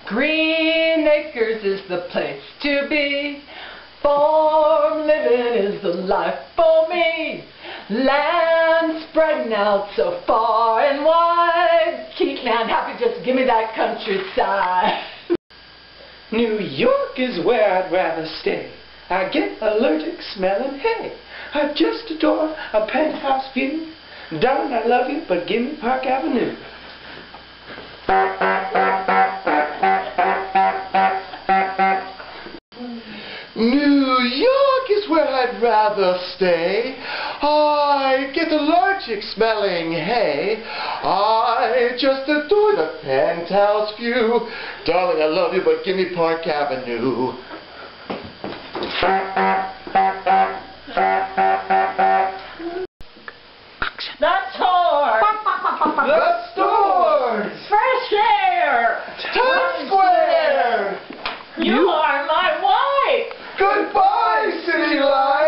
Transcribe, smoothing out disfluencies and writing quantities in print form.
Green Acres is the place to be. Farm living is the life for me. Land spreading out so far and wide. Keep me unhappy, just give me that countryside. New York is where I'd rather stay. I get allergic smelling hay. I just adore a penthouse view. Darling, I love you, but give me Park Avenue. New York is where I'd rather stay. I get allergic smelling hay. I just adore the penthouse view. Darling, I love you, but give me Park Avenue. The store! The stores! Fresh air! Times Square! You are my wife! Goodbye, city life!